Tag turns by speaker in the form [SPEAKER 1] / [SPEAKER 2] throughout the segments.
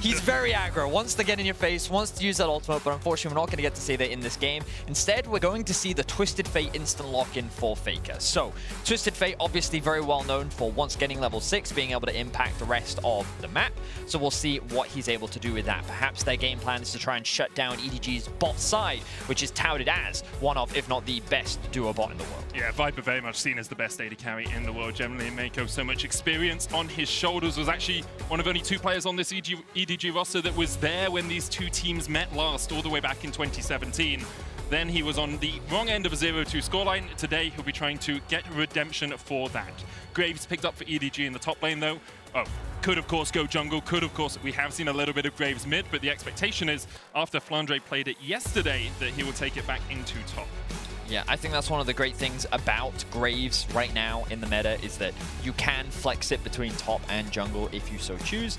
[SPEAKER 1] He's very aggro, wants to get in your face, wants to use that ultimate, but unfortunately we're not going to get to see that in this game. Instead, we're going to see the Twisted Fate instant lock-in for Faker. So, Twisted Fate obviously very well known for once getting level 6, being able to impact the rest of the map. So we'll see what he's able to do with that. Perhaps their game plan is to try and shut down EDG's bot side, which is touted as one of, if not the best duo bot in the world.
[SPEAKER 2] Yeah, Viper very much seen as the best AD carry in the world. Generally, Mako, so much experience on his shoulders. Was actually one of only 2 players on this EDG roster that was there when these 2 teams met last, all the way back in 2017. Then he was on the wrong end of a 0-2 scoreline. Today, he'll be trying to get redemption for that. Graves picked up for EDG in the top lane, though. Oh, could, of course, go jungle. Could, of course, we have seen a little bit of Graves mid, but the expectation is, after Flandre played it yesterday, that he will take it back into top.
[SPEAKER 1] Yeah, I think that's one of the great things about Graves right now in the meta is that you can flex it between top and jungle if you so choose.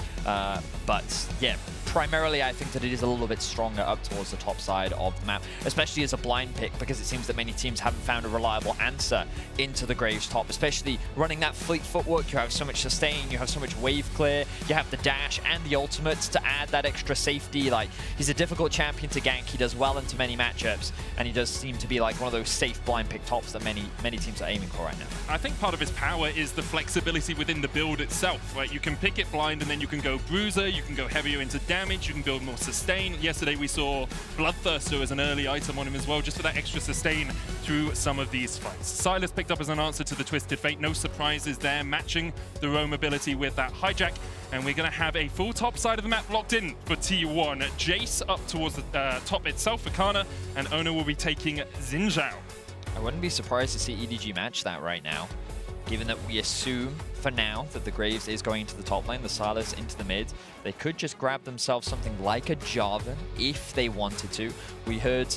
[SPEAKER 1] But yeah, primarily I think that it is a little bit stronger up towards the top side of the map, especially as a blind pick, because it seems that many teams haven't found a reliable answer into the Graves top, especially running that fleet footwork. You have so much sustain, you have so much wave clear, you have the dash and the ultimates to add that extra safety. Like, he's a difficult champion to gank, he does well into many matchups, and he does seem to be like one of those safe blind pick tops that many teams are aiming for right now.
[SPEAKER 2] I think part of his power is the flexibility within the build itself, right? You can pick it blind and then you can go bruiser, you can go heavier into damage, you can build more sustain. Yesterday we saw Bloodthirster as an early item on him as well, just for that extra sustain through some of these fights. Sylas picked up as an answer to the Twisted Fate, no surprises there, matching the roam ability with that hijack. And we're going to have a full top side of the map locked in for T1. Jace up towards the top itself for Kana, and Ono will be taking Xin Zhao.
[SPEAKER 1] I wouldn't be surprised to see EDG match that right now, given that we assume for now that the Graves is going into the top lane, the Sylas into the mid. They could just grab themselves something like a Jarvan if they wanted to. We heard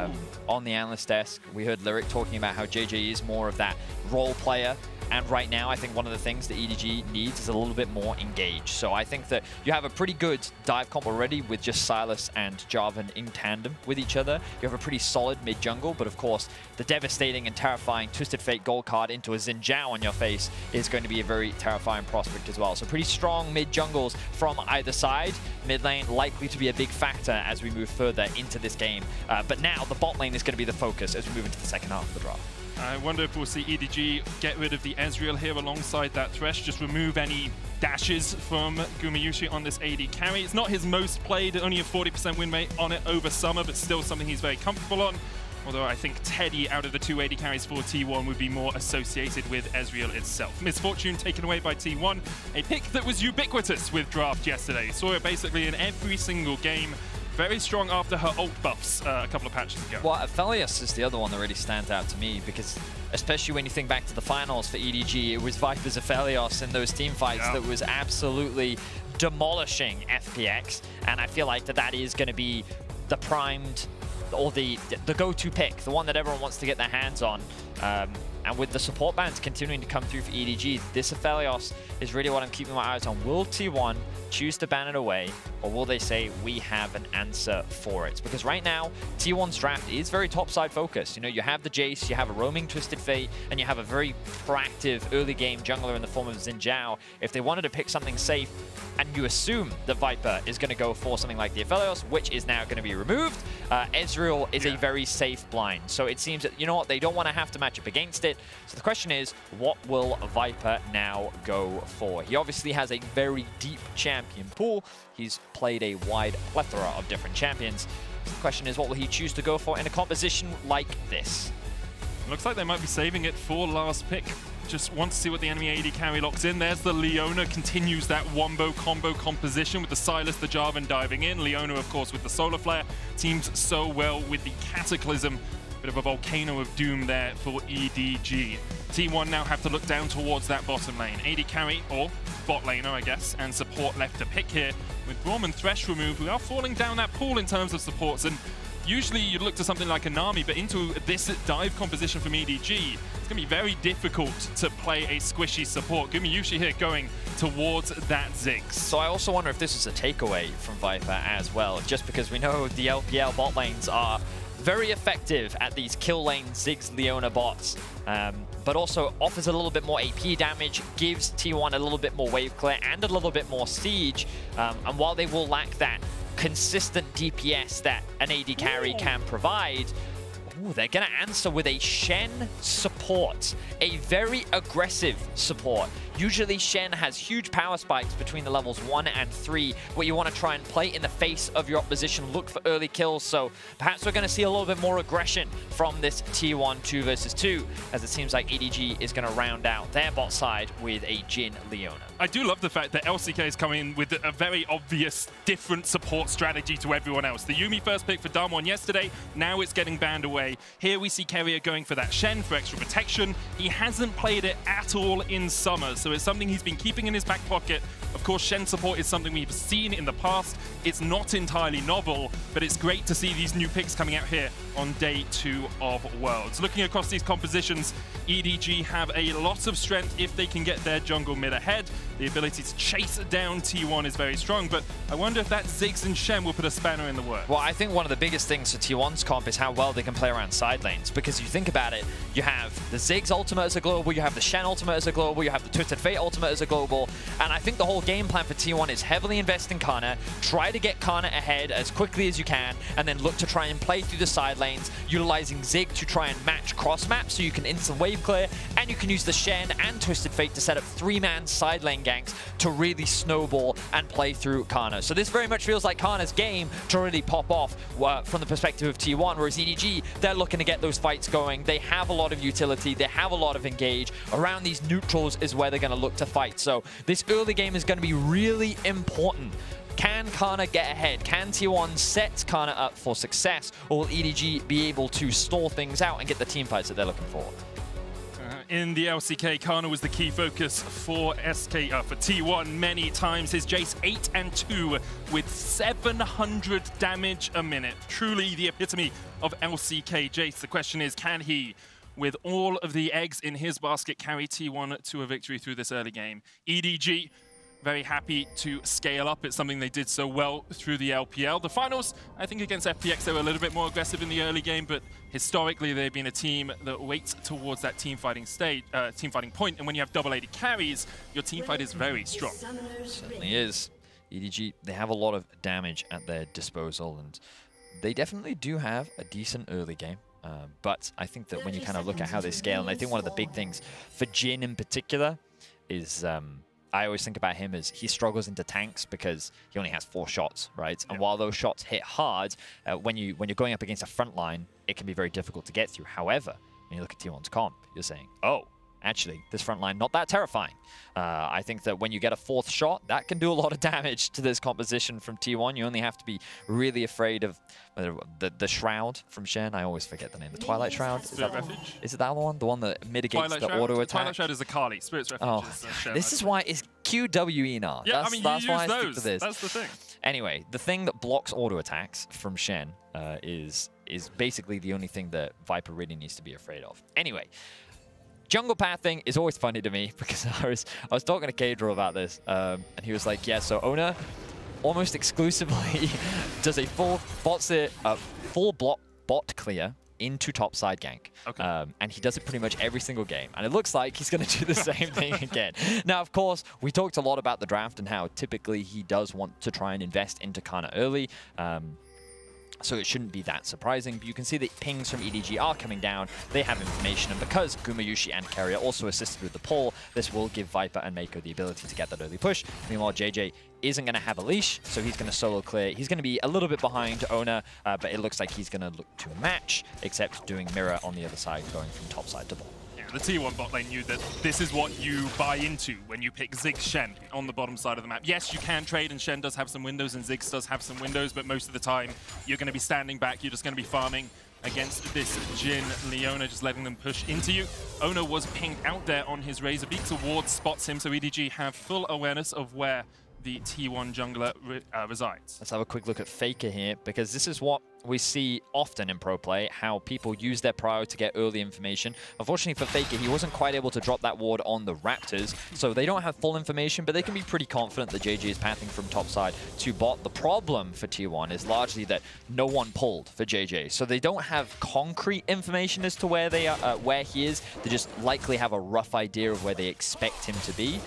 [SPEAKER 1] on the analyst desk, we heard Lyric talking about how JJ is more of that role player. And right now, I think one of the things that EDG needs is a little bit more engaged. So I think that you have a pretty good dive comp already with just Sylas and Jarvan in tandem with each other. You have a pretty solid mid-jungle, but of course, the devastating and terrifying Twisted Fate gold card into a Xin Zhao on your face is going to be a very terrifying prospect as well. So pretty strong mid-jungles from either side. Mid lane likely to be a big factor as we move further into this game. But now the bot lane is going to be the focus as we move into the second half of the draft.
[SPEAKER 2] I wonder if we'll see EDG get rid of the Ezreal here alongside that Thresh, just remove any dashes from Gumayusi on this AD carry. It's not his most played, only a 40% win rate on it over summer, but still something he's very comfortable on. Although I think Teddy, out of the 2 AD carries for T1, would be more associated with Ezreal itself. Misfortune taken away by T1, a pick that was ubiquitous with draft yesterday. Saw it basically in every single game. Very strong after her ult buffs a couple of patches ago.
[SPEAKER 1] Well, Aphelios is the other one that really stands out to me because, especially when you think back to the finals for EDG, it was Viper's Aphelios in those team fights that was absolutely demolishing FPX. And I feel like that is going to be the primed, or the go-to pick, the one that everyone wants to get their hands on. And with the support bans continuing to come through for EDG, this Aphelios is really what I'm keeping my eyes on. Will T1 choose to ban it away, or will they say, we have an answer for it? Because right now, T1's draft is very topside focused. You know, you have the Jace, you have a roaming Twisted Fate, and you have a very proactive early game jungler in the form of Xin Zhao. If they wanted to pick something safe, and you assume that Viper is going to go for something like the Aphelios, which is now going to be removed, Ezreal is a very safe blind. So it seems that, you know what, they don't want to have to match up against it. So the question is, what will Viper now go for? He obviously has a very deep champion pool. He's played a wide plethora of different champions. So the question is, what will he choose to go for in a composition like this?
[SPEAKER 2] Looks like they might be saving it for last pick. Just want to see what the enemy AD carry locks in. There's the Leona, continues that wombo combo composition with the Sylas, the Jarvan diving in. Leona, of course, with the Solar Flare. Teams so well with the Cataclysm. Bit of a volcano of doom there for EDG. T1 now have to look down towards that bottom lane. AD carry, or bot laner, I guess, and support left to pick here. With Braum and Thresh removed, we are falling down that pool in terms of supports. And usually you'd look to something like a Nami, but into this dive composition from EDG, it's going to be very difficult to play a squishy support. Gumayusi here going towards that Ziggs.
[SPEAKER 1] So I also wonder if this is a takeaway from Viper as well, just because we know the LPL bot lanes are very effective at these kill lane Ziggs Leona bots. but also offers a little bit more AP damage, gives T1 a little bit more wave clear and a little bit more siege. And while they will lack that consistent DPS that an AD carry can provide, they're going to answer with a Shen support, a very aggressive support. Usually Shen has huge power spikes between the levels 1 and 3, where you want to try and play in the face of your opposition, look for early kills. So perhaps we're going to see a little bit more aggression from this T1 2 versus 2, as it seems like EDG is going to round out their bot side with a Jhin Leona.
[SPEAKER 2] I do love the fact that LCK is coming in with a very obvious different support strategy to everyone else. The Yuumi first pick for Damwon yesterday, now it's getting banned away. Here we see Keria going for that Shen for extra protection. He hasn't played it at all in summer, so it's something he's been keeping in his back pocket. Of course, Shen support is something we've seen in the past. It's not entirely novel, but it's great to see these new picks coming out here on day 2 of Worlds. Looking across these compositions, EDG have a lot of strength if they can get their jungle mid ahead. The ability to chase down T1 is very strong, but I wonder if that Ziggs and Shen will put a spanner in the works.
[SPEAKER 1] Well, I think one of the biggest things for T1's comp is how well they can play around side lanes, because you think about it, you have the Ziggs ultimate as a global, you have the Shen ultimate as a global, you have the Twisted Fate ultimate as a global, and I think the whole game plan for T1 is heavily invest in Kana, try to get Kana ahead as quickly as you can, and then look to try and play through the side lanes, utilizing Zig to try and match cross map so you can instant wave clear, and you can use the Shen and Twisted Fate to set up 3-man side lane ganks to really snowball and play through Kana. So this very much feels like Kana's game to really pop off from the perspective of T1, whereas EDG, they're looking to get those fights going. They have a lot of utility, they have a lot of engage. Around these neutrals is where they're going to look to fight. So this early game is going to be really important. Can Kana get ahead? Can T1 set Kana up for success? Or will EDG be able to stall things out and get the team fights that they're looking for?
[SPEAKER 2] In the LCK, Kana was the key focus for T1 many times. His Jace 8 and 2 with 700 damage a minute. Truly the epitome of LCK Jace. The question is, can he, with all of the eggs in his basket, carry T1 to a victory through this early game? EDG, very happy to scale up. It's something they did so well through the LPL. The finals, I think against FPX, they were a little bit more aggressive in the early game, but historically they've been a team that waits towards that team fighting point. And when you have double AD carries, your team fight is very strong.
[SPEAKER 1] Certainly is. EDG, they have a lot of damage at their disposal, and they definitely do have a decent early game. But I think that when you kind of look at how they scale, and I think one of the big things for Jhin in particular is I always think about him as he struggles into tanks because he only has 4 shots, right? And while those shots hit hard, when you're going up against a front line, it can be very difficult to get through. However, when you look at T1's comp, you're saying, oh, actually, this front line, not that terrifying. I think that when you get a 4th shot, that can do a lot of damage to this composition from T1. You only have to be really afraid of the Shroud from Shen. I always forget the name. The Twilight Shroud? Is it that one? The one that mitigates the auto attack?
[SPEAKER 2] Twilight Shroud is the Kali. Spirit's Refuge.
[SPEAKER 1] Oh, this is why it's QWE.
[SPEAKER 2] Yeah, I mean, you use those.
[SPEAKER 1] To this.
[SPEAKER 2] That's the thing.
[SPEAKER 1] Anyway, the thing that blocks auto attacks from Shen is basically the only thing that Viper really needs to be afraid of. Anyway, jungle pathing is always funny to me because I was talking to Kadril about this, and he was like, yeah, so Oner almost exclusively does a full bot clear into top side gank.
[SPEAKER 2] Okay.
[SPEAKER 1] And he does it pretty much every single game. And it looks like he's going to do the same thing again. Now, of course, we talked a lot about the draft and how typically he does want to try and invest into Kana early. So it shouldn't be that surprising, but you can see that pings from EDG are coming down. They have information, and because Gumayusi and Keria also assisted with the pull, this will give Viper and Mako the ability to get that early push. Meanwhile, JJ isn't going to have a leash, so he's going to solo clear. He's going to be a little bit behind Oner, but it looks like he's going to look to match, except doing mirror on the other side, going from top side to bottom.
[SPEAKER 2] The T1 bot lane knew that this is what you buy into when you pick Ziggs Shen on the bottom side of the map. Yes, you can trade, and Shen does have some windows, and Ziggs does have some windows, but most of the time, you're going to be standing back. You're just going to be farming against this Jhin Leona, just letting them push into you. Oner was pinged out there on his Razor Beak. Ward spots him, so EDG have full awareness of where the T1 jungler resides.
[SPEAKER 1] Let's have a quick look at Faker here, because this is what we see often in pro play, how people use their prio to get early information. Unfortunately for Faker, he wasn't quite able to drop that ward on the Raptors, so they don't have full information, but they can be pretty confident that JJ is pathing from top side to bot. The problem for T1 is largely that no one pulled for JJ, so they don't have concrete information as to where they are, where he is. They just likely have a rough idea of where they expect him to be.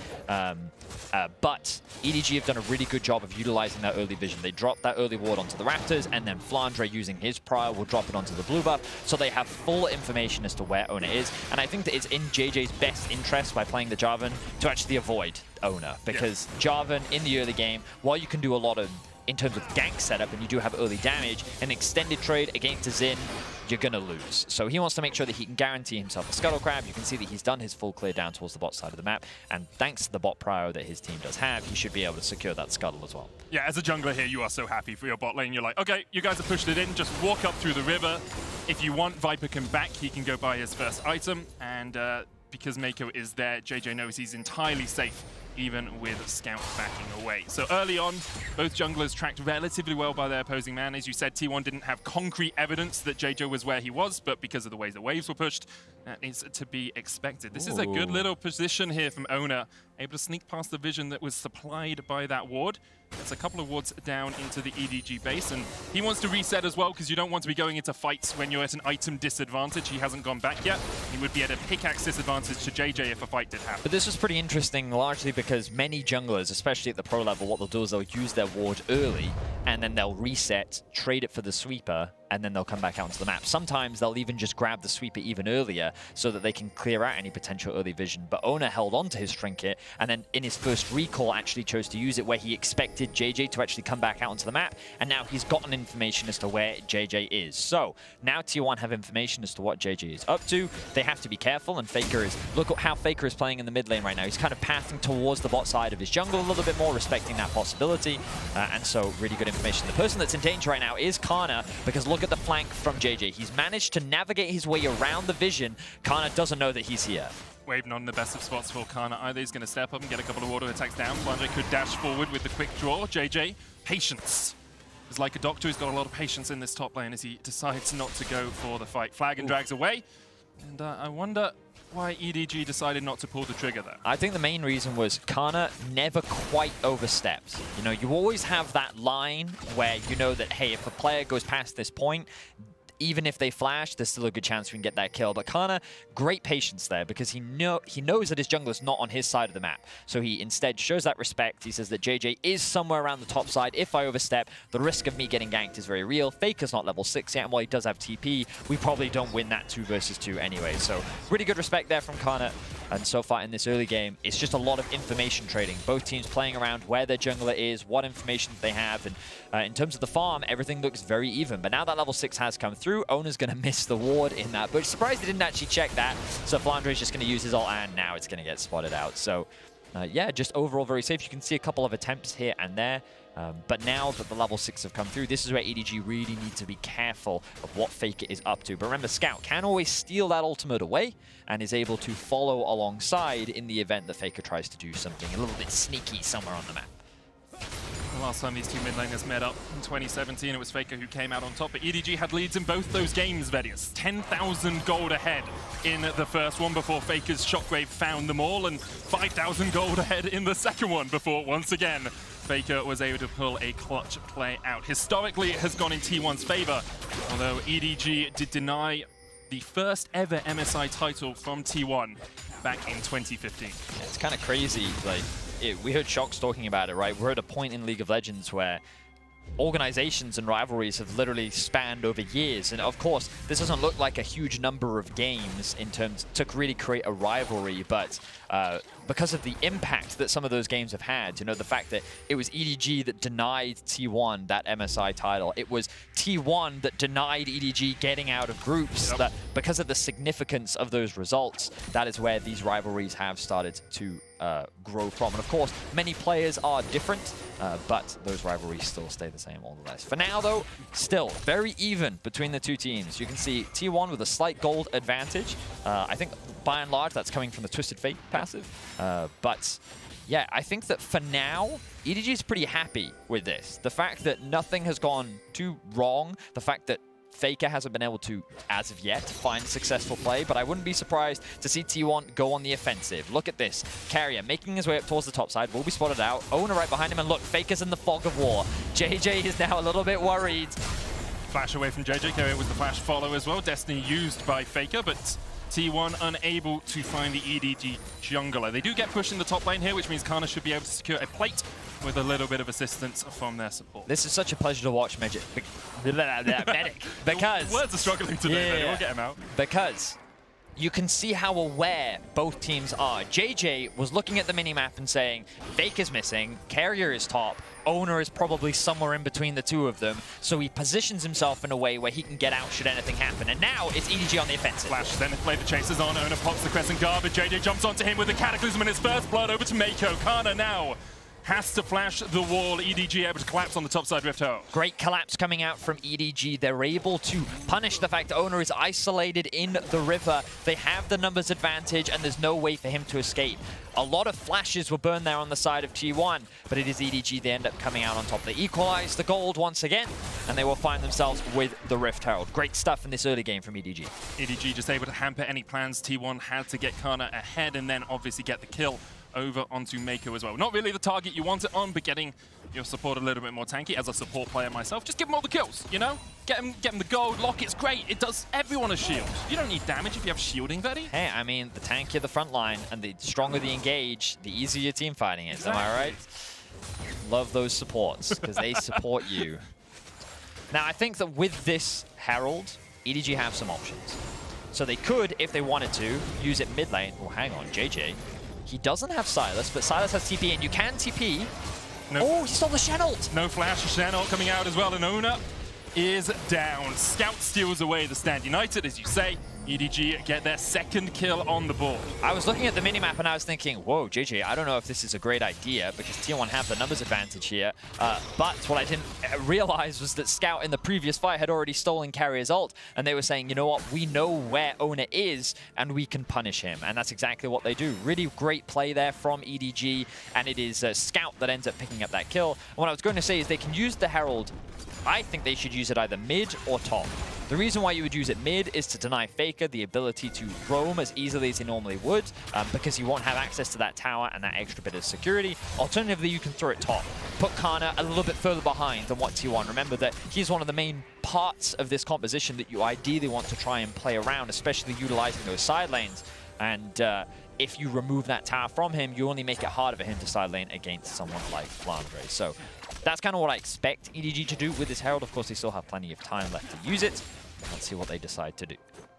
[SPEAKER 1] But EDG have done a really good job of utilizing that early vision. They dropped that early ward onto the Raptors, and then Flandre, using his prio, will drop it onto the blue buff, so they have full information as to where Oner is. And I think that it's in JJ's best interest by playing the Jarvan to actually avoid Oner, because Jarvan in the early game, while you can do a lot of in terms of gank setup, and you do have early damage, an extended trade against a Xin, you're going to lose. So he wants to make sure that he can guarantee himself a Scuttle Crab. You can see that he's done his full clear down towards the bot side of the map, and thanks to the bot prio that his team does have, he should be able to secure that Scuttle as well.
[SPEAKER 2] Yeah, as a jungler here, you are so happy for your bot lane. You're like, okay, you guys have pushed it in, just walk up through the river. If you want, Viper can back, he can go buy his first item, and because Mako is there, JJ knows he's entirely safe, even with Scout backing away. So early on, both junglers tracked relatively well by their opposing man. As you said, T1 didn't have concrete evidence that JJ was where he was, but because of the way the waves were pushed, that is to be expected. This is a good little position here from Oner, able to sneak past the vision that was supplied by that ward. It's a couple of wards down into the EDG base, and he wants to reset as well, because you don't want to be going into fights when you're at an item disadvantage. He hasn't gone back yet. He would be at a pickaxe disadvantage to JJ if a fight did happen.
[SPEAKER 1] But this was pretty interesting, largely because many junglers, especially at the pro level, what they'll do is they'll use their ward early, and then they'll reset, trade it for the sweeper, and then they'll come back out onto the map. Sometimes they'll even just grab the sweeper even earlier so that they can clear out any potential early vision. But Oner held on to his trinket, and then in his first recall actually chose to use it where he expected JJ to actually come back out onto the map, and now he's gotten information as to where JJ is. So now T1 have information as to what JJ is up to. They have to be careful, and Faker is, look at how Faker is playing in the mid lane right now. He's kind of pathing towards the bot side of his jungle a little bit more, respecting that possibility, and so really good information. The person that's in danger right now is Kana, because look at the flank from JJ. He's managed to navigate his way around the vision. Kana doesn't know that he's here.
[SPEAKER 2] Wave not in the best of spots for Kana either. He's going to step up and get a couple of auto attacks down. Flandre could dash forward with the quick draw. JJ, patience. He's like a doctor who's got a lot of patience in this top lane as he decides not to go for the fight. Flag and drags away. And I wonder why EDG decided not to pull the trigger there.
[SPEAKER 1] I think the main reason was Kana never quite overstepped. You know, you always have that line where you know that, hey, if a player goes past this point, even if they flash, there's still a good chance we can get that kill. But Kana, great patience there, because he knows that his jungler's not on his side of the map. So he instead shows that respect. He says that JJ is somewhere around the top side. If I overstep, the risk of me getting ganked is very real. Faker's not level 6 yet, and while he does have TP, we probably don't win that 2 versus 2 anyway. So really good respect there from Kana. And so far in this early game, it's just a lot of information trading. Both teams playing around where their jungler is, what information they have, and in terms of the farm, everything looks very even. But now that level 6 has come through, Oner's going to miss the ward in that. But surprised he didn't actually check that. So Flandre is just going to use his ult, and now it's going to get spotted out. So yeah, just overall very safe. You can see a couple of attempts here and there. But now that the level 6 have come through, this is where EDG really need to be careful of what Faker is up to. But remember, Scout can always steal that ultimate away and is able to follow alongside in the event that Faker tries to do something a little bit sneaky somewhere on the map.
[SPEAKER 2] The last time these two mid laners met up in 2017, it was Faker who came out on top, but EDG had leads in both those games, Vedius. 10,000 gold ahead in the first one before Faker's Shockwave found them all, and 5,000 gold ahead in the second one before, once again, Faker was able to pull a clutch play out. Historically, it has gone in T1's favor, although EDG did deny the first ever MSI title from T1 back in 2015.
[SPEAKER 1] Yeah, it's kind of crazy. Like, we heard Shox talking about it, right? We're at a point in League of Legends where organizations and rivalries have literally spanned over years, and of course this doesn't look like a huge number of games in terms to really create a rivalry, but because of the impact that some of those games have had, you know, the fact that it was EDG that denied T1 that MSI title, it was T1 that denied EDG getting out of groups, that because of the significance of those results, that is where these rivalries have started to grow from. And of course, many players are different, but those rivalries still stay the same all the less. For now, though, still very even between the two teams. You can see T1 with a slight gold advantage. I think, by and large, that's coming from the Twisted Fate passive. But Yeah, I think that for now, EDG is pretty happy with this. The fact that nothing has gone too wrong, the fact that Faker hasn't been able to, as of yet, find successful play, but I wouldn't be surprised to see T1 go on the offensive. Look at this. Carrier making his way up towards the top side, will be spotted out. Oner right behind him, and look, Faker's in the fog of war. JJ is now a little bit worried.
[SPEAKER 2] Flash away from JJ. Carrier with the flash follow as well. Destiny used by Faker, but T1 unable to find the EDG jungler. They do get pushed in the top lane here, which means Kana should be able to secure a plate with a little bit of assistance from their support.
[SPEAKER 1] This is such a pleasure to watch, Medic, because...
[SPEAKER 2] Words are struggling today, yeah. We'll get him out.
[SPEAKER 1] Because you can see how aware both teams are. JJ was looking at the minimap and saying, Faker's missing, Carrier is top, Oner is probably somewhere in between the two of them, so he positions himself in a way where he can get out should anything happen. And now it's EDG on the offensive.
[SPEAKER 2] Flash, then play the chasers on, Oner pops the Crescent Guard, but JJ jumps onto him with the Cataclysm in his first blood over to Mako. Kana now has to flash the wall. EDG able to collapse on the top side Rift Herald.
[SPEAKER 1] Great collapse coming out from EDG. They're able to punish the fact that Oner is isolated in the river. They have the numbers advantage, and there's no way for him to escape. A lot of flashes were burned there on the side of T1, but it is EDG. They end up coming out on top. They equalize the gold once again, and they will find themselves with the Rift Herald. Great stuff in this early game from EDG.
[SPEAKER 2] EDG just able to hamper any plans. T1 had to get Kana ahead and then obviously get the kill over onto Mako as well. Not really the target you want it on, but getting your support a little bit more tanky. As a support player myself, just give them all the kills, you know? Get them the gold. Locket's great. It does everyone a shield. You don't need damage if you have shielding, Vetty.
[SPEAKER 1] Hey, I mean, the tankier the front line and the stronger the engage, the easier your team fighting is. Exactly. Am I right? Love those supports, because they support you. Now, I think that with this Herald, EDG have some options. So they could, if they wanted to, use it mid lane. Oh, hang on, JJ. He doesn't have Sylas, but Sylas has TP, and you can TP.
[SPEAKER 2] Nope.
[SPEAKER 1] Oh, he stole the Shanault.
[SPEAKER 2] No flash, Shanault coming out as well, and Oner is down. Scout steals away the Stand United, as you say. EDG get their second kill on the board.
[SPEAKER 1] I was looking at the minimap and I was thinking, whoa, JJ, I don't know if this is a great idea because T1 have the numbers advantage here. But what I didn't realize was that Scout in the previous fight had already stolen Carrier's ult, and they were saying, you know what, we know where Oner is and we can punish him. And that's exactly what they do. Really great play there from EDG, and it is Scout that ends up picking up that kill. And what I was going to say is they can use the Herald. I think they should use it either mid or top. The reason why you would use it mid is to deny Faker the ability to roam as easily as he normally would, because he won't have access to that tower and that extra bit of security. Alternatively, you can throw it top. Put Kana a little bit further behind than what T1. Remember that he's one of the main parts of this composition that you ideally want to try and play around, especially utilizing those side lanes. And if you remove that tower from him, you only make it harder for him to side lane against someone like Flandre. So that's kind of what I expect EDG to do with this Herald. Of course, they still have plenty of time left to use it. Let's see what they decide to do.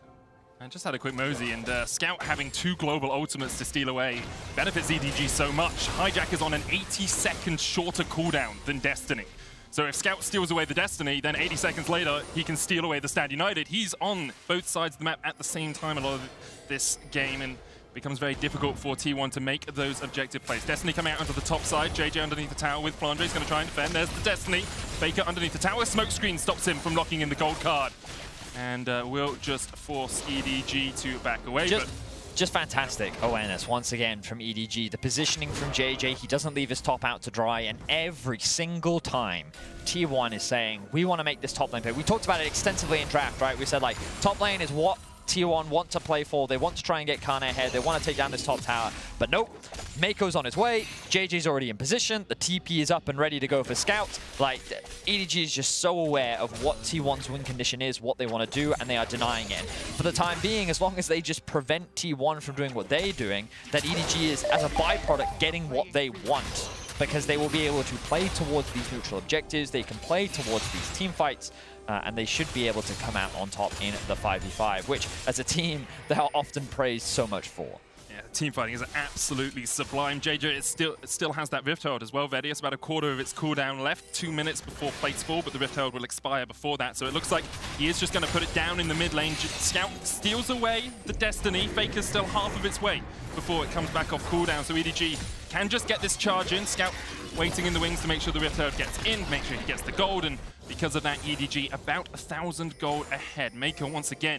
[SPEAKER 2] I just had a quick mosey, and Scout having 2 global ultimates to steal away benefits EDG so much. Hijack is on an 80-second shorter cooldown than Destiny. So if Scout steals away the Destiny, then 80 seconds later, he can steal away the Stand United. He's on both sides of the map at the same time a lot of this game, and becomes very difficult for T1 to make those objective plays. Destiny coming out onto the top side. JJ underneath the tower with Flandre. He's going to try and defend. There's the Destiny. Faker underneath the tower. Smoke screen stops him from locking in the gold card. And will just force EDG to back away.
[SPEAKER 1] Just fantastic awareness once again from EDG. The positioning from JJ, he doesn't leave his top out to dry, and every single time T1 is saying, we want to make this top lane play. We talked about it extensively in draft, right? We said, like, top lane is what T1 want to play for. They want to try and get Kana ahead. They want to take down this top tower. But nope, Mako's on his way. JJ's already in position. The TP is up and ready to go for Scout. Like, EDG is just so aware of what T1's win condition is, what they want to do, and they are denying it. For the time being, as long as they just prevent T1 from doing what they're doing, that EDG is, as a byproduct, getting what they want. Because they will be able to play towards these neutral objectives. They can play towards these team fights. And they should be able to come out on top in the 5v5, which, as a team, they are often praised so much for.
[SPEAKER 2] Yeah, team fighting is absolutely sublime. JJ it still has that Rift Herald as well, Vetty. It's about a quarter of its cooldown left, 2 minutes before plates fall, but the Rift Herald will expire before that. So it looks like he is just going to put it down in the mid lane. Scout steals away the Destiny. Faker's still half of its way before it comes back off cooldown. So EDG can just get this charge in. Scout waiting in the wings to make sure the Rift Herald gets in, make sure he gets the gold, and because of that, EDG about 1,000 gold ahead. Mako once again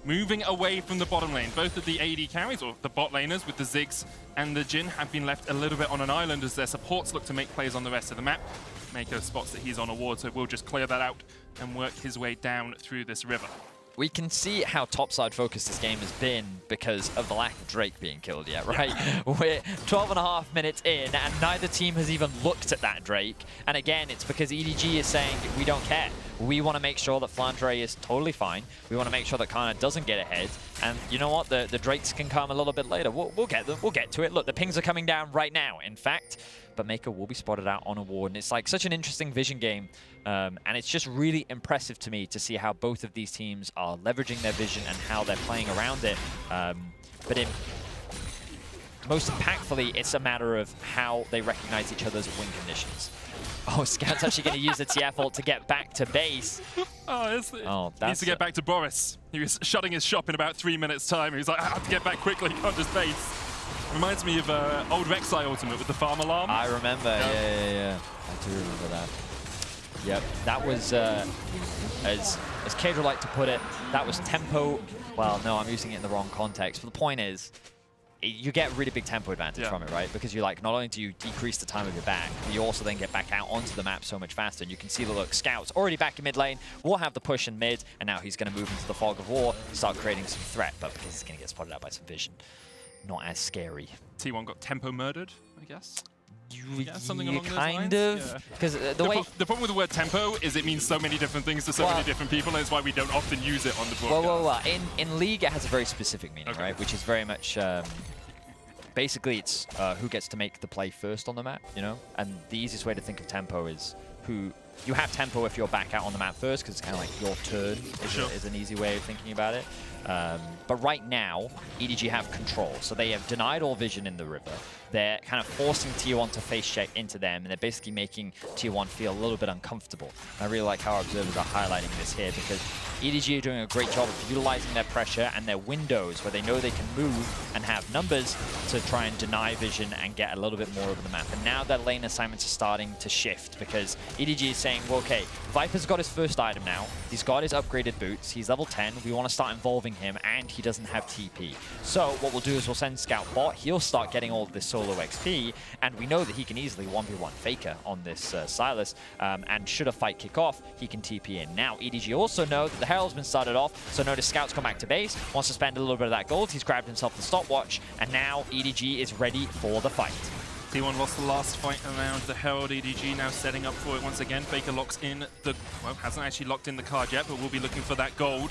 [SPEAKER 2] moving away from the bottom lane. Both of the AD carries, or the bot laners with the Ziggs and the Jhin, have been left a little bit on an island as their supports look to make plays on the rest of the map. Mako spots that he's on a ward, so we'll just clear that out and work his way down through this river.
[SPEAKER 1] We can see how topside focused this game has been because of the lack of Drake being killed yet, right? Yeah. We're 12.5 minutes in, and neither team has even looked at that Drake. And again, it's because EDG is saying, we don't care. We want to make sure that Flandre is totally fine. We want to make sure that Kana doesn't get ahead. And you know what? The Drakes can come a little bit later. We'll get them. We'll get to it. Look, the pings are coming down right now, in fact. But Mako will be spotted out on a ward. And it's like such an interesting vision game. And it's just really impressive to me to see how both of these teams are leveraging their vision and how they're playing around it. But most impactfully, it's a matter of how they recognize each other's win conditions. Oh, Scout's actually going to use the TF ult to get back to base.
[SPEAKER 2] He needs to get back to Boris. He was shutting his shop in about 3 minutes' time. He was like, I have to get back quickly, can't just base. Reminds me of old Rek'Sai Ultimate with the farm alarm.
[SPEAKER 1] I remember, yeah. I do remember that. Yep, that was, as Kadra liked to put it, that was tempo. Well, no, I'm using it in the wrong context. But the point is, you get really big tempo advantage from it, right? Because you not only do you decrease the time of your back, but you also then get back out onto the map so much faster. And you can see the look, Scout's already back in mid lane, will have the push in mid, and now he's going to move into the fog of war, start creating some threat, but because he's going to get spotted out by some vision, not as scary.
[SPEAKER 2] T1 got tempo murdered, I guess. Something
[SPEAKER 1] Yeah,
[SPEAKER 2] along
[SPEAKER 1] kind
[SPEAKER 2] those
[SPEAKER 1] of.
[SPEAKER 2] lines?
[SPEAKER 1] Because
[SPEAKER 2] The problem with the word tempo is it means so many different things to so many different people, and it's why we don't often use it on the broadcast.
[SPEAKER 1] In League, it has a very specific meaning, right? Which is very much... basically, it's who gets to make the play first on the map, you know? And the easiest way to think of tempo is who... You have tempo if you're back out on the map first, because it's kind of like your turn is an easy way of thinking about it. But right now, EDG have control. So they have denied all vision in the river. They're kind of forcing T1 to face check into them, and they're basically making T1 feel a little bit uncomfortable. And I really like how our observers are highlighting this here, because EDG are doing a great job of utilizing their pressure and their windows where they know they can move and have numbers to try and deny vision and get a little bit more over the map. And now their lane assignments are starting to shift, because EDG is saying, well, okay, Viper's got his first item now. He's got his upgraded boots. He's level 10. We want to start involving him, and he doesn't have TP. So what we'll do is we'll send Scout bot. He'll start getting all of this solo XP, and we know that he can easily 1v1 Faker on this Sylas, and should a fight kick off, he can TP in. Now, EDG also know that the Herald's been started off, so notice Scout's come back to base, wants to spend a little bit of that gold. He's grabbed himself the stopwatch, and now EDG is ready for the fight.
[SPEAKER 2] T1 lost the last fight around the Herald. EDG now setting up for it once again. Faker locks in the... Well, hasn't actually locked in the card yet, but we'll be looking for that gold.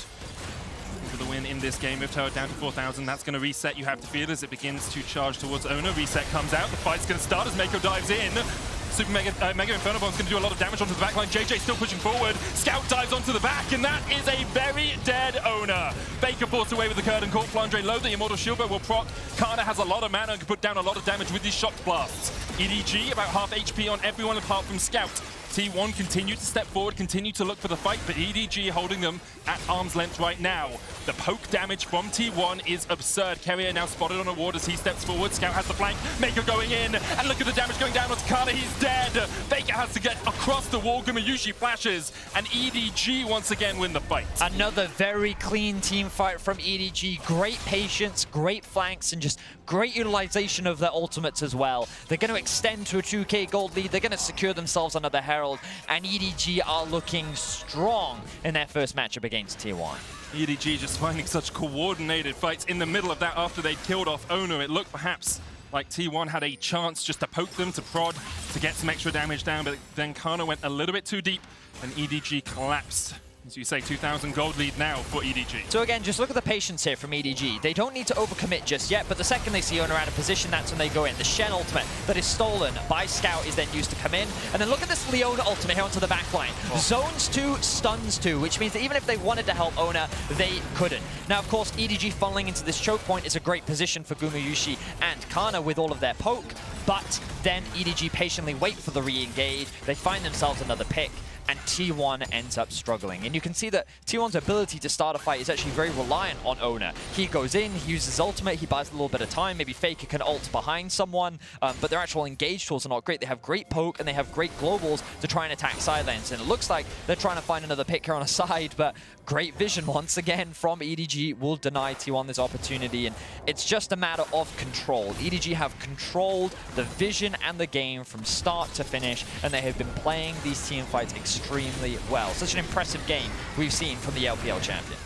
[SPEAKER 2] For the win in this game. With Herald down to 4,000, that's going to reset, you have to feel, as it begins to charge towards Oner. Reset comes out, the fight's going to start as Mako dives in. Super Mega Inferno Bomb's going to do a lot of damage onto the backline. JJ still pushing forward. Scout dives onto the back, and that is a very dead Oner. Faker forced away with the Curtain Call. Flandre low, the Immortal Shield Bow will proc. Kana has a lot of mana and can put down a lot of damage with these shock blasts. EDG about half HP on everyone apart from Scout. T1 continue to step forward, continue to look for the fight, but EDG holding them at arm's length right now. The poke damage from T1 is absurd. Keria now spotted on a ward as he steps forward. Scout has the flank. Mako going in, and look at the damage going down onto Kana. He's dead. Faker has to get across the wall. Gumayusi flashes, and EDG once again win the fight.
[SPEAKER 1] Another very clean team fight from EDG. Great patience, great flanks, and just great utilization of their ultimates as well. They're going to extend to a 2k gold lead. They're going to secure themselves another Herald, and EDG are looking strong in their first matchup against T1.
[SPEAKER 2] EDG just finding such coordinated fights in the middle of that after they'd killed off Oner. It looked perhaps like T1 had a chance just to poke them, to prod, to get some extra damage down, but then Kana went a little bit too deep and EDG collapsed. As you say, 2,000 gold lead now for EDG.
[SPEAKER 1] So again, just look at the patience here from EDG. They don't need to overcommit just yet, but the second they see Oner out of position, that's when they go in. The Shen ultimate that is stolen by Scout is then used to come in. And then look at this Leona ultimate here onto the backline. Zones 2, stuns 2, which means that even if they wanted to help Oner, they couldn't. Now, of course, EDG funneling into this choke point is a great position for Gumayusi and Kana with all of their poke, but then EDG patiently wait for the re-engage. They find themselves another pick, and T1 ends up struggling. And you can see that T1's ability to start a fight is actually very reliant on Oner. He goes in, he uses ultimate, he buys a little bit of time, maybe Faker can ult behind someone, but their actual engage tools are not great. They have great poke and they have great globals to try and attack side lanes, and it looks like they're trying to find another pick here on a side, but great vision once again from EDG will deny T1 this opportunity, and it's just a matter of control. EDG have controlled the vision and the game from start to finish, and they have been playing these team fights extremely well. Such an impressive game we've seen from the LPL champions.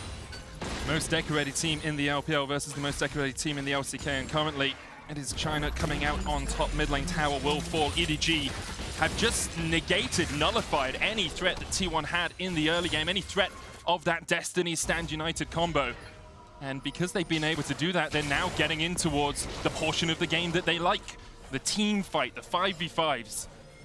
[SPEAKER 2] Most decorated team in the LPL versus the most decorated team in the LCK, and currently it is China coming out on top. Mid lane tower will fall. EDG have just negated, nullified any threat that T1 had in the early game, any threat of that Destiny Stand United combo. And because they've been able to do that, they're now getting in towards the portion of the game that they like, the team fight, the 5v5s.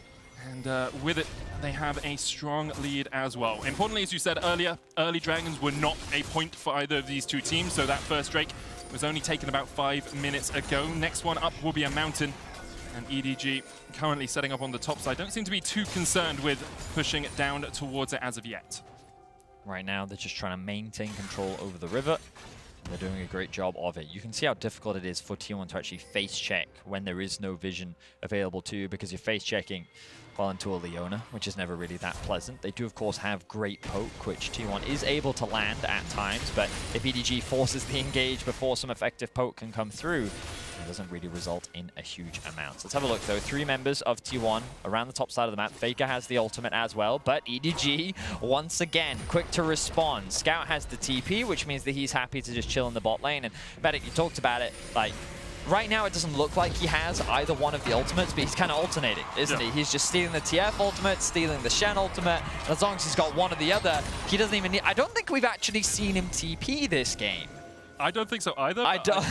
[SPEAKER 2] And with it, they have a strong lead as well. Importantly, as you said earlier, early Dragons were not a point for either of these two teams, so that first Drake was only taken about 5 minutes ago. Next one up will be a Mountain, and EDG currently setting up on the top side. Don't seem to be too concerned with pushing it down towards it as of yet.
[SPEAKER 1] Right now, they're just trying to maintain control over the river. They're doing a great job of it. You can see how difficult it is for T1 to actually face check when there is no vision available to you, because you're face checking well into a Leona, which is never really that pleasant. They do, of course, have great poke, which T1 is able to land at times, but if EDG forces the engage before some effective poke can come through, it doesn't really result in a huge amount. So let's have a look, though. 3 members of T1 around the top side of the map. Faker has the ultimate as well, but EDG, once again, quick to respond. Scout has the TP, which means that he's happy to just chill in the bot lane. And Medic, you talked about it, like, right now, it doesn't look like he has either one of the ultimates, but he's kind of alternating, isn't he? He's just stealing the TF ultimate, stealing the Shen ultimate. And as long as he's got one or the other, he doesn't even need... I don't think we've actually seen him TP this game.
[SPEAKER 2] I don't think so either.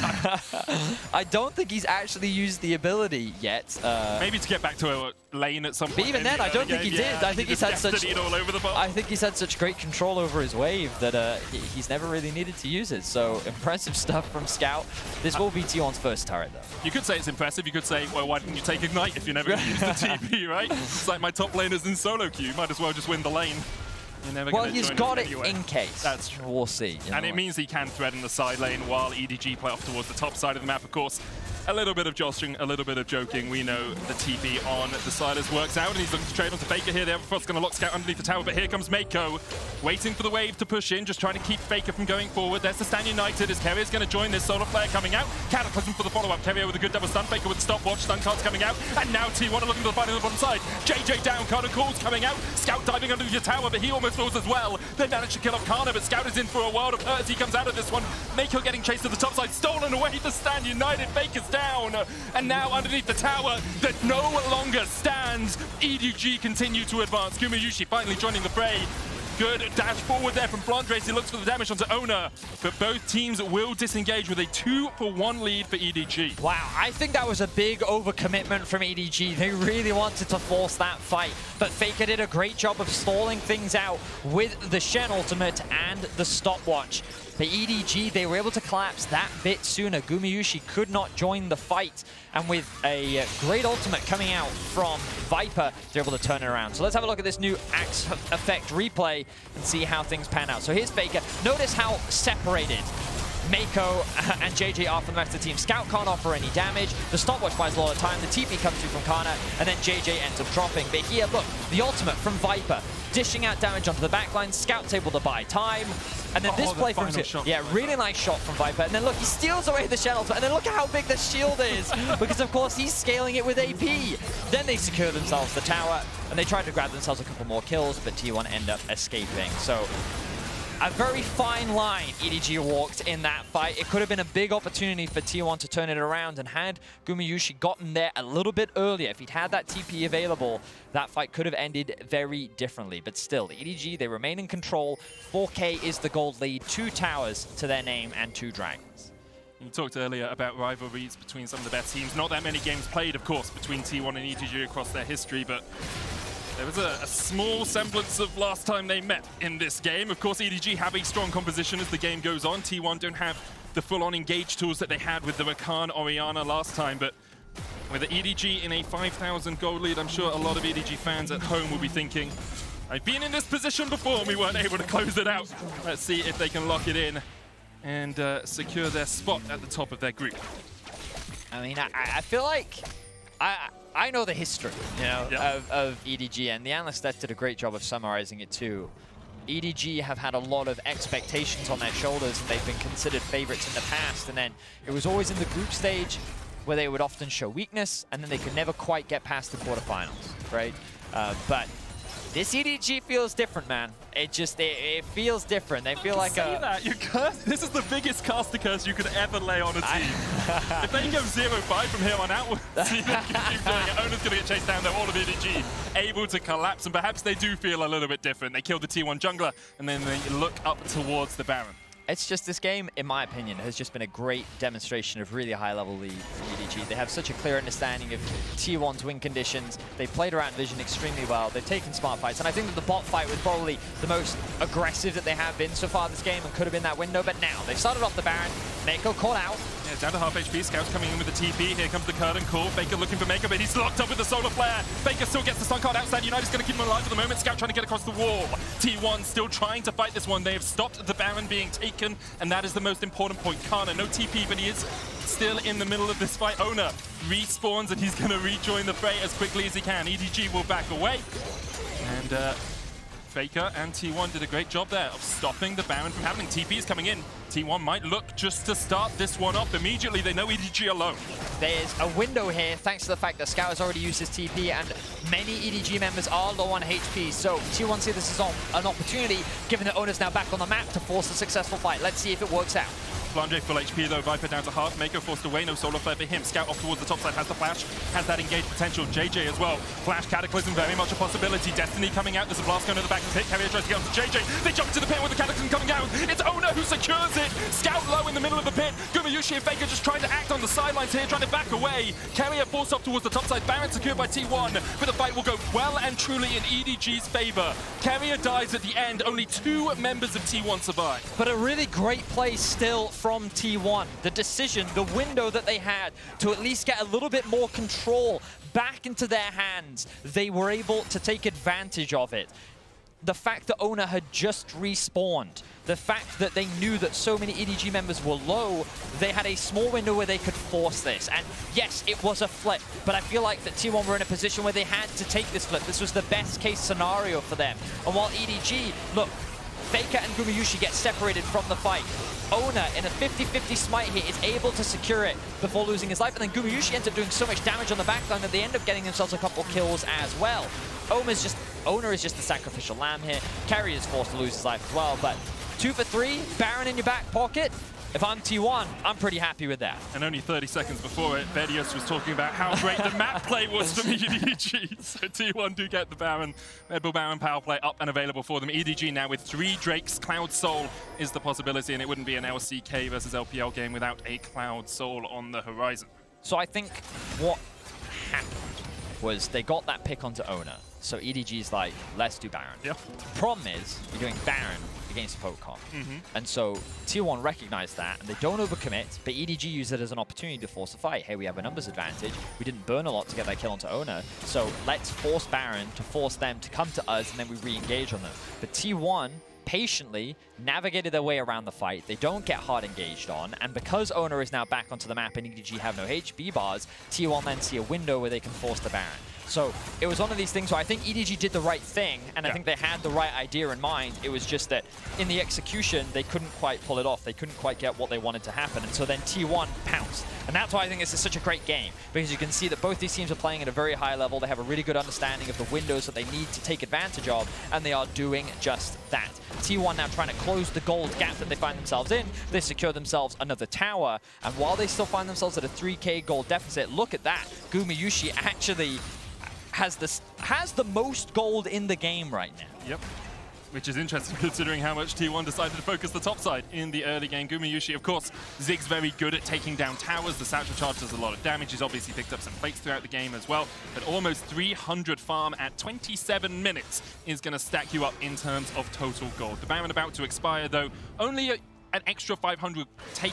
[SPEAKER 1] I don't think he's actually used the ability yet.
[SPEAKER 2] Maybe to get back to a lane at some point.
[SPEAKER 1] But even then, I don't think he did. I think he's had such...
[SPEAKER 2] all over the ball.
[SPEAKER 1] I think he's had such great control over his wave that he's never really needed to use it. So impressive stuff from Scout. This will be T1's first turret, though.
[SPEAKER 2] You could say it's impressive. You could say, well, why didn't you take Ignite if you're never going to use the TP, right? It's like my top laner's in solo queue. Might as well just win the lane.
[SPEAKER 1] Well, he's got it in case.
[SPEAKER 2] That's true.
[SPEAKER 1] We'll see.
[SPEAKER 2] And it means he can threaten the side lane while EDG play off towards the top side of the map, of course. A little bit of jostling, a little bit of joking. We know the TP on the Silas works out, and he's looking to trade onto Faker here. The Everfrost's going to lock Scout underneath the tower, but here comes Mako, waiting for the wave to push in, just trying to keep Faker from going forward. There's the Stand United as Keria is going to join this solo player coming out. Cataclysm for the follow-up. Keria with a good double stun. Faker with the stopwatch. Stun cards coming out, and now T1 are looking to the fight on the bottom side. JJ down. Kana calls coming out. Scout diving under your tower, but he almost falls as well. They managed to kill off Kana, but Scout is in for a world of hurt as he comes out of this one. Mako getting chased to the top side, stolen away. The Stand United. Faker's down. And now underneath the tower that no longer stands, EDG continue to advance. Gumayusi finally joining the fray. Good dash forward there from Blandrace. He looks for the damage onto Oner, but both teams will disengage with a 2-for-1 lead for EDG.
[SPEAKER 1] Wow, I think that was a big overcommitment from EDG. They really wanted to force that fight, but Faker did a great job of stalling things out with the Shen ultimate and the stopwatch. The EDG, they were able to collapse that bit sooner. Gumayusi could not join the fight, and with a great ultimate coming out from Viper, they're able to turn it around. So let's have a look at this new Axe effect replay and see how things pan out. So here's Faker. Notice how separated Mako and JJ are from the rest of the team. Scout can't offer any damage. The stopwatch buys a lot of time. The TP comes through from Kana, and then JJ ends up dropping. But here, look, the ultimate from Viper, dishing out damage onto the backline. Scout's able to buy time. And then this play from... Yeah, really nice shot from Viper. And then look, he steals away the Shen ultimate. And then look at how big the shield is. Because, of course, he's scaling it with AP. Then they secure themselves the tower. And they try to grab themselves a couple more kills, but T1 end up escaping. So a very fine line EDG walked in that fight. It could have been a big opportunity for T1 to turn it around, and had Gumayusi gotten there a little bit earlier, if he'd had that TP available, that fight could have ended very differently. But still, EDG, they remain in control. 4K is the gold lead, 2 towers to their name and 2 dragons.
[SPEAKER 2] You talked earlier about rivalries between some of the best teams. Not that many games played, of course, between T1 and EDG across their history, but there was a small semblance of last time they met in this game. Of course, EDG have a strong composition as the game goes on. T1 don't have the full-on engage tools that they had with the Rakan Orianna last time, but with the EDG in a 5,000 gold lead, I'm sure a lot of EDG fans at home will be thinking, I've been in this position before and we weren't able to close it out. Let's see if they can lock it in and secure their spot at the top of their group.
[SPEAKER 1] I mean, I feel like I know the history, you know, of EDG, and the analyst did a great job of summarizing it too. EDG have had a lot of expectations on their shoulders, and they've been considered favorites in the past, and then it was always in the group stage where they would often show weakness, and then they could never quite get past the quarterfinals, right? But this EDG feels different, man. It feels different. They feel like
[SPEAKER 2] This is the biggest caster curse you could ever lay on a team. If they go 0-5 from here on out, we'll see them keep doing it. Oner's going to get chased down, though. All of EDG able to collapse, and perhaps they do feel a little bit different. They killed the T1 jungler, and then they look up towards the Baron.
[SPEAKER 1] It's just this game, in my opinion, has just been a great demonstration of really high-level lead for EDG. They have such a clear understanding of T1's win conditions. They've played around Vision extremely well. They've taken smart fights, and I think that the bot fight was probably the most aggressive that they have been so far this game and could have been that window, but now they've started off the Baron. Mako caught out.
[SPEAKER 2] Yeah, down to half HP. Scouts coming in with the TP. Here comes the curtain call. Faker looking for Mako, but he's locked up with the solar flare. Faker still gets the stun card outside. United's going to keep him alive at the moment. Scout trying to get across the wall. T1 still trying to fight this one. They have stopped the Baron being taken, and that is the most important point. Kana, no TP, but he is still in the middle of this fight. Oner respawns, and he's going to rejoin the fray as quickly as he can. EDG will back away. And Faker and T1 did a great job there of stopping the Baron from happening. TP is coming in. T1 might look just to start this one off. Immediately, they know EDG alone.
[SPEAKER 1] There's a window here, thanks to the fact that Scout has already used his TP, and many EDG members are low on HP. So T1 see this is an opportunity, given that Oner's now back on the map, to force a successful fight. Let's see if it works out.
[SPEAKER 2] Blandre full HP though, Viper down to half. Mako forced away, no solar flare for him. Scout off towards the top side, has the flash, has that engaged potential. JJ as well. Flash Cataclysm, very much a possibility. Destiny coming out, there's a blast going to the back of the pit. Carrier tries to get onto JJ. They jump into the pit with the Cataclysm coming out. It's Oner who secures it. Scout low in the middle of the pit. Gumayusi and Faker just trying to act on the sidelines here, trying to back away. Carrier forced up towards the top side. Baron secured by T1, but the fight will go well and truly in EDG's favor. Carrier dies at the end. Only 2 members of T1 survive.
[SPEAKER 1] But a really great play still from T1. The decision, the window that they had to at least get a little bit more control back into their hands, they were able to take advantage of it. The fact that Oner had just respawned, the fact that they knew that so many EDG members were low, they had a small window where they could force this. And yes, it was a flip, but I feel like that T1 were in a position where they had to take this flip. This was the best case scenario for them. And while EDG, look, Faker and Gumayusi get separated from the fight. Oner, in a 50-50 smite here, is able to secure it before losing his life, and then Gumayusi ends up doing so much damage on the backline that they end up getting themselves a couple kills as well. Oner is just the sacrificial lamb here. Carrier is forced to lose his life as well, but 2 for 3, Baron in your back pocket. If I'm T1, I'm pretty happy with that.
[SPEAKER 2] And only 30 seconds before it, Vedius was talking about how great the map play was from EDG. So T1 do get the Baron. Red Bull Baron power play up and available for them. EDG now with 3 Drakes. Cloud Soul is the possibility, and it wouldn't be an LCK versus LPL game without a Cloud Soul on the horizon.
[SPEAKER 1] So I think what happened was they got that pick onto Oner. So EDG's like, let's do Baron.
[SPEAKER 2] Yeah.
[SPEAKER 1] Problem is, you're doing Baron against Pokemon. And so T1 recognized that, and they don't overcommit, but EDG used it as an opportunity to force a fight. Hey, we have a numbers advantage. We didn't burn a lot to get that kill onto Oner, so let's force Baron to force them to come to us, and then we re-engage on them. But T1 patiently navigated their way around the fight. They don't get hard engaged on, and because Oner is now back onto the map and EDG have no HP bars, T1 then see a window where they can force the Baron. So it was one of these things where I think EDG did the right thing, and I think they had the right idea in mind. It was just that in the execution, they couldn't quite pull it off. They couldn't quite get what they wanted to happen, and so then T1 pounced. And that's why I think this is such a great game, because you can see that both these teams are playing at a very high level. They have a really good understanding of the windows that they need to take advantage of, and they are doing just that. T1 now trying to close the gold gap that they find themselves in. They secure themselves another tower, and while they still find themselves at a 3k gold deficit, look at that. Gumayusi actually has the most gold in the game right now.
[SPEAKER 2] Yep. Which is interesting considering how much T1 decided to focus the top side in the early game. Gumayusi, of course, Zig's very good at taking down towers. The Satchel Charge does a lot of damage. He's obviously picked up some plates throughout the game as well. But almost 300 farm at 27 minutes is going to stack you up in terms of total gold. The Baron about to expire, though. Only an extra 500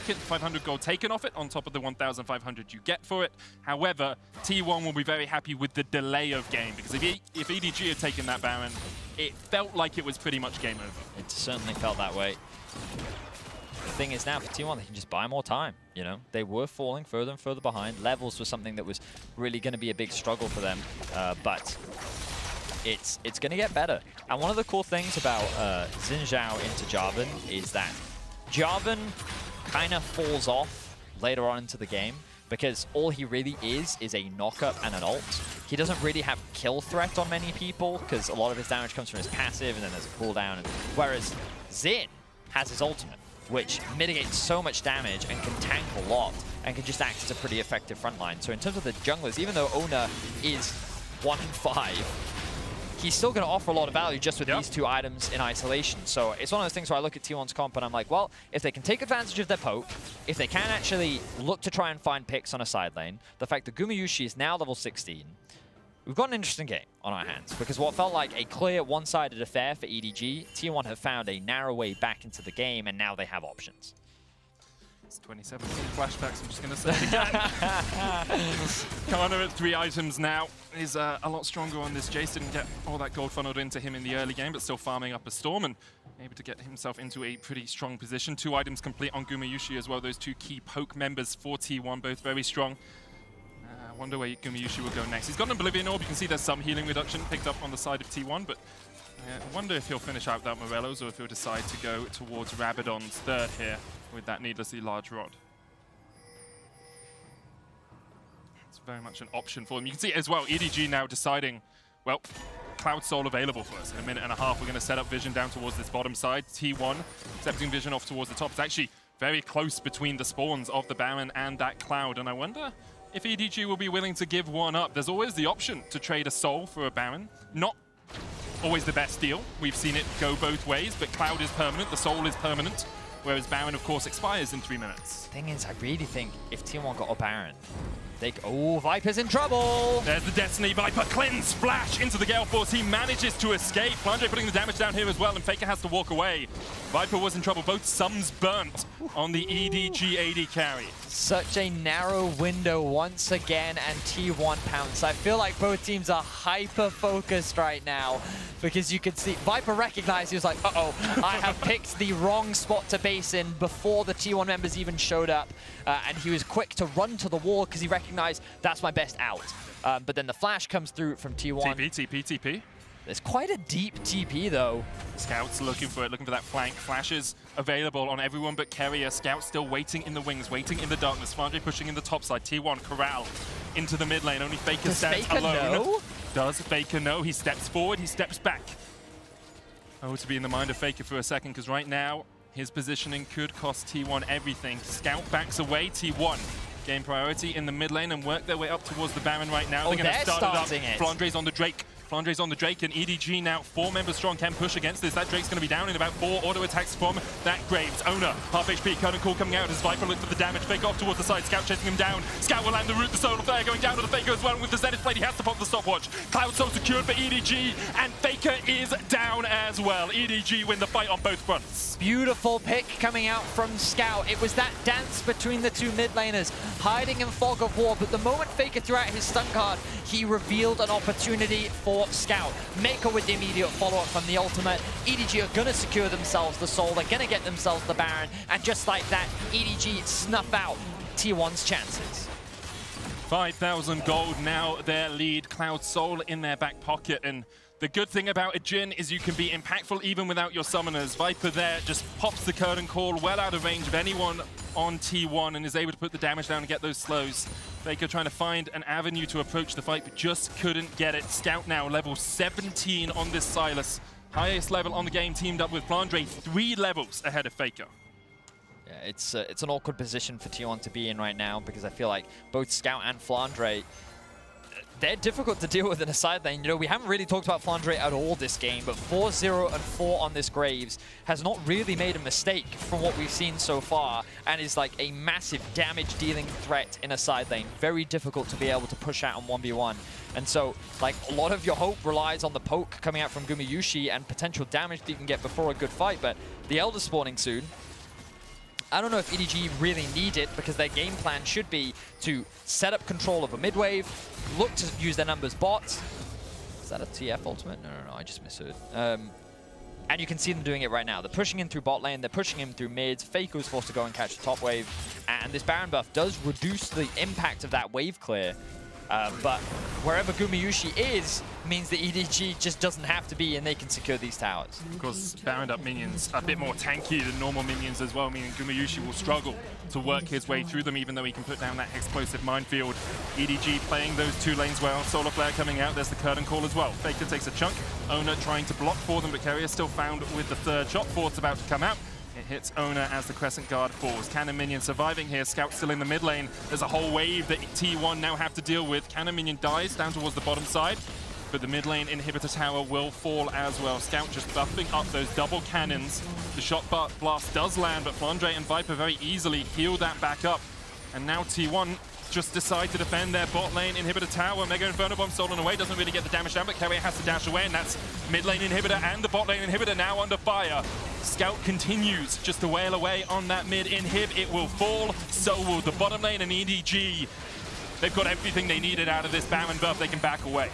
[SPEAKER 2] gold taken off it on top of the 1,500 you get for it. However, T1 will be very happy with the delay of game, because if EDG had taken that Baron, it felt like it was pretty much game over.
[SPEAKER 1] It certainly felt that way. The thing is now for T1, they can just buy more time, you know? They were falling further and further behind. Levels was something that was really going to be a big struggle for them, but it's going to get better. And one of the cool things about Xin Zhao into Jarvan is that Jarvan kind of falls off later on into the game because all he really is a knock-up and an ult. He doesn't really have kill threat on many people because a lot of his damage comes from his passive and then there's a cooldown. Whereas Xin has his ultimate, which mitigates so much damage and can tank a lot and can just act as a pretty effective frontline. So in terms of the junglers, even though Oner is 1-5, he's still going to offer a lot of value just with these two items in isolation. So it's one of those things where I look at T1's comp and I'm like, well, if they can take advantage of their poke, if they can actually look to try and find picks on a side lane, the fact that Gumayusi is now level 16, we've got an interesting game on our hands, because what felt like a clear one-sided affair for EDG, T1 have found a narrow way back into the game, and now they have options.
[SPEAKER 2] It's 2017 flashbacks, I'm just going to say it again. Karna at 3 items now is a lot stronger on this. Jace didn't get all that gold funneled into him in the early game, but still farming up a Storm and able to get himself into a pretty strong position. 2 items complete on Gumayusi as well. Those 2 key poke members for T1, both very strong. I wonder where Gumayusi will go next. He's got an Oblivion Orb. You can see there's some healing reduction picked up on the side of T1, but I wonder if he'll finish out without Morelos or if he'll decide to go towards Rabadon's third here with that needlessly large rod. It's very much an option for him. You can see as well, EDG now deciding, well, Cloud Soul available for us. In a minute and a half, we're going to set up Vision down towards this bottom side. T1 accepting Vision off towards the top. It's actually very close between the spawns of the Baron and that Cloud, and I wonder if EDG will be willing to give one up. There's always the option to trade a Soul for a Baron. Not always the best deal. We've seen it go both ways, but Cloud is permanent, the Soul is permanent, whereas Baron, of course, expires in 3 minutes.
[SPEAKER 1] Thing is, I really think if T1 got a Baron, oh, Viper's in trouble!
[SPEAKER 2] There's the Destiny Viper cleanse flash into the Gale Force. He manages to escape. Flandre putting the damage down here as well, and Faker has to walk away. Viper was in trouble. Both sums burnt on the EDG AD carry.
[SPEAKER 1] Such a narrow window once again, and T1 pounce. I feel like both teams are hyper-focused right now because you could see Viper recognized, he was like, uh-oh, I have picked the wrong spot to base in before the T1 members even showed up, and he was quick to run to the wall because he recognized that's my best out. But then the flash comes through from T1.
[SPEAKER 2] TP.
[SPEAKER 1] There's quite a deep TP though.
[SPEAKER 2] Scouts looking for it, looking for that flank. Flashes available on everyone but Keria. Scout still waiting in the wings, waiting in the darkness. Flandre pushing in the top side. T1 corral into the mid lane. Only Faker stands alone.
[SPEAKER 1] Know?
[SPEAKER 2] Does Faker know? He steps forward, he steps back. Oh, to be in the mind of Faker for a second, because right now his positioning could cost T1 everything. Scout backs away. T1 gain priority in the mid lane and work their way up towards the Baron right now.
[SPEAKER 1] Oh,
[SPEAKER 2] they're going to start it up.
[SPEAKER 1] It.
[SPEAKER 2] Flandre's on the Drake. Flandre's on the Drake, and EDG now 4 members strong can push against this. That Drake's going to be down in about 4 auto attacks from that Graves. Oner, half HP, Curtain Call coming out as Viper looks for the damage. Fake off towards the side, Scout chasing him down. Scout will land the root, the Solar Flare going down to the Faker as well, and with the Zenith Blade he has to pop the stopwatch. Cloud Soul secured for EDG, and Faker is down as well. EDG win the fight on both fronts.
[SPEAKER 1] Beautiful pick coming out from Scout. It was that dance between the 2 mid laners, hiding in Fog of War, but the moment Faker threw out his stun card, he revealed an opportunity for Scout. Mako with the immediate follow-up from the ultimate. EDG are going to secure themselves the Soul, they're going to get themselves the Baron, and just like that, EDG snuff out T1's chances.
[SPEAKER 2] 5,000 gold now, their lead. Cloud Soul in their back pocket, and the good thing about a Jhin is you can be impactful even without your summoners. Viper there just pops the Curtain Call well out of range of anyone on T1 and is able to put the damage down and get those slows. Faker trying to find an avenue to approach the fight, but just couldn't get it. Scout now level 17 on this Sylas. Highest level on the game, teamed up with Flandre, 3 levels ahead of Faker.
[SPEAKER 1] Yeah, it's an awkward position for T1 to be in right now because I feel like both Scout and Flandre, they're difficult to deal with in a side lane. You know, we haven't really talked about Flandre at all this game, but 4-0 and 4 on this Graves has not really made a mistake from what we've seen so far, and is like a massive damage-dealing threat in a side lane. Very difficult to be able to push out on 1v1. And so, like, a lot of your hope relies on the poke coming out from Gumayusi and potential damage that you can get before a good fight, but the Elder spawning soon. I don't know if EDG really need it because their game plan should be to set up control of a mid wave, look to use their numbers bots, Is that a TF ultimate? No, I just misheard. And you can see them doing it right now. They're pushing in through bot lane, they're pushing him through mids. Faker's forced to go and catch the top wave. And this Baron buff does reduce the impact of that wave clear. But wherever Gumayusi is, means that EDG just doesn't have to be, and they can secure these towers.
[SPEAKER 2] Of course, Baroned up minions a bit more tanky than normal minions as well, meaning Gumayusi will struggle to work his way through them, even though he can put down that explosive minefield. EDG playing those two lanes well. Solar Flare coming out. There's the curtain call as well. Faker takes a chunk. Oner trying to block for them, but Keria still found with the third shot. Fourth's about to come out. It hits Oner as the Crescent Guard falls. Cannon Minion surviving here. Scout still in the mid lane. There's a whole wave that T1 now have to deal with. Cannon Minion dies down towards the bottom side, but the mid lane inhibitor tower will fall as well. Scout just buffing up those double cannons. The shot blast does land, but Flandre and Viper very easily heal that back up. And now T1 just decide to defend their bot lane inhibitor tower. Mega Inferno Bomb stolen away, doesn't really get the damage down, but Keria has to dash away, and that's mid lane inhibitor and the bot lane inhibitor now under fire. Scout continues just to wail away on that mid inhib. It will fall, so will the bottom lane, and EDG. They've got everything they needed out of this Baron buff. They can back away.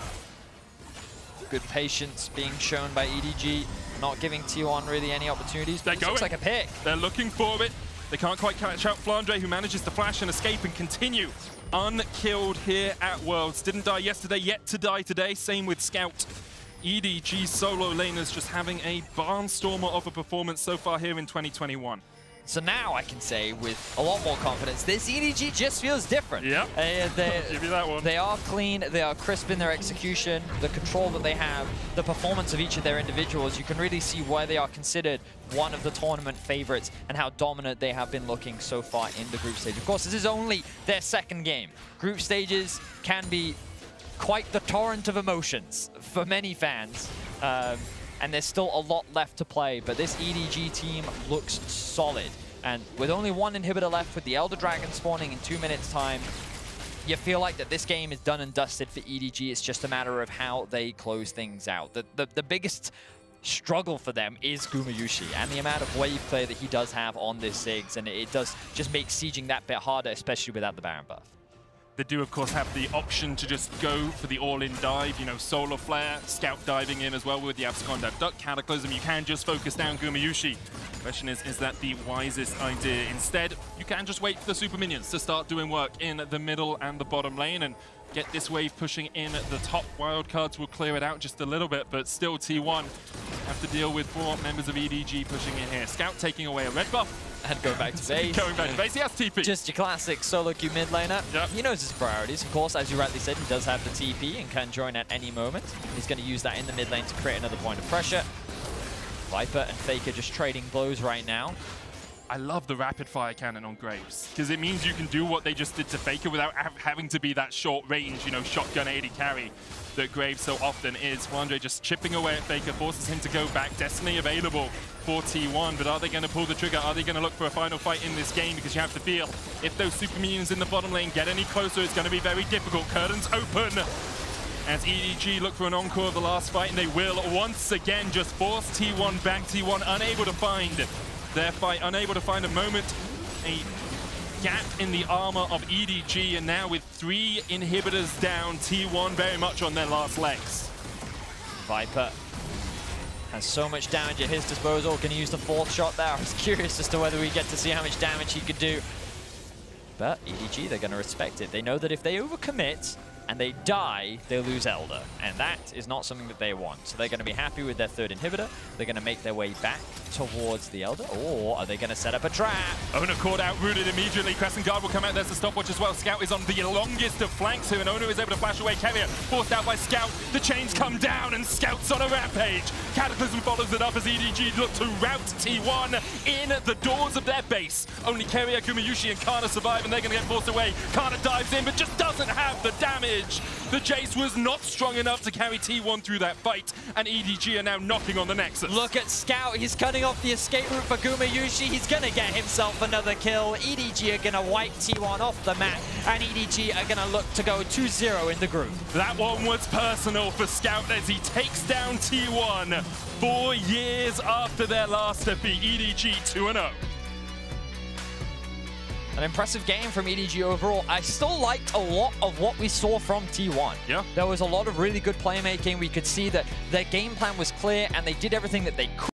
[SPEAKER 1] Good patience being shown by EDG, not giving T1 really any opportunities.
[SPEAKER 2] They're going.
[SPEAKER 1] Looks like a pick.
[SPEAKER 2] They're looking for it. They can't quite catch out Flandre, who manages to flash and escape and continue unkilled here at Worlds. Didn't die yesterday, yet to die today. Same with Scout. EDG solo laners just having a barnstormer of a performance so far here in 2021.
[SPEAKER 1] So now I can say with a lot more confidence, this EDG just feels different.
[SPEAKER 2] Yep. Give you that one.
[SPEAKER 1] They are clean, they are crisp in their execution, the control that they have, the performance of each of their individuals. You can really see why they are considered one of the tournament favorites and how dominant they have been looking so far in the group stage. Of course, this is only their second game. Group stages can be quite the torrent of emotions for many fans. And there's still a lot left to play, but this EDG team looks solid. And with only one inhibitor left, with the Elder Dragon spawning in 2 minutes time, you feel like that this game is done and dusted for EDG. It's just a matter of how they close things out. The biggest struggle for them is Gumayusi and the amount of wave play that he does have on this Ziggs, and it does just make sieging that bit harder, especially without the Baron buff.
[SPEAKER 2] They do, of course, have the option to just go for the all-in dive. You know, Solar Flare, Scout diving in as well with the Abscond Duck Cataclysm. You can just focus down Gumayusi. Question is that the wisest idea? Instead, you can just wait for the super minions to start doing work in the middle and the bottom lane and get this wave pushing in. The top wildcards will clear it out just a little bit, but still T1 have to deal with 4 members of EDG pushing in here. Scout taking away a red buff.
[SPEAKER 1] And going back to base.
[SPEAKER 2] Going back to base, he has TP.
[SPEAKER 1] Just your classic solo queue mid laner.
[SPEAKER 2] Yep.
[SPEAKER 1] He knows his priorities. Of course, as you rightly said, he does have the TP and can join at any moment. He's going to use that in the mid lane to create another point of pressure. Viper and Faker just trading blows right now.
[SPEAKER 2] I love the rapid fire cannon on Graves, because it means you can do what they just did to Faker without having to be that short range, you know, shotgun 80 carry that Graves so often is. Flandre just chipping away at Faker, forces him to go back. Destiny available for T1, but are they going to pull the trigger? Are they going to look for a final fight in this game? Because you have to feel if those super minions in the bottom lane get any closer, it's going to be very difficult. Curtains open as EDG look for an encore of the last fight, and they will once again just force T1 back. T1 unable to find their fight, unable to find a moment, a gap in the armor of EDG, and now with 3 inhibitors down, T1 very much on their last legs.
[SPEAKER 1] Viper has so much damage at his disposal. Can he use the 4th shot there? I was curious as to whether we get to see how much damage he could do. But EDG, they're going to respect it. They know that if they overcommit and they die, they lose Elder. And that is not something that they want. So they're going to be happy with their 3rd inhibitor. They're going to make their way back towards the Elder. Or are they going to set up a trap?
[SPEAKER 2] Oner caught out, rooted immediately. Crescent Guard will come out. There's the stopwatch as well. Scout is on the longest of flanks here, and Oner is able to flash away. Keria forced out by Scout. The chains come down, and Scout's on a rampage. Cataclysm follows it up as EDG look to rout T1 in the doors of their base. Only Keria, Gumayusi, and Kana survive, and they're going to get forced away. Kana dives in, but just doesn't have the damage. The Jace was not strong enough to carry T1 through that fight, and EDG are now knocking on the Nexus.
[SPEAKER 1] Look at Scout. He's cutting off the escape route for Gumayusi. He's going to get himself another kill. EDG are going to wipe T1 off the map, and EDG are going to look to go 2-0 in the group.
[SPEAKER 2] That one was personal for Scout as he takes down T1 4 years after their last defeat. EDG 2-0.
[SPEAKER 1] An impressive game from EDG overall. I still liked a lot of what we saw from T1.
[SPEAKER 2] Yeah.
[SPEAKER 1] There was a lot of really good playmaking. We could see that their game plan was clear and they did everything that they could.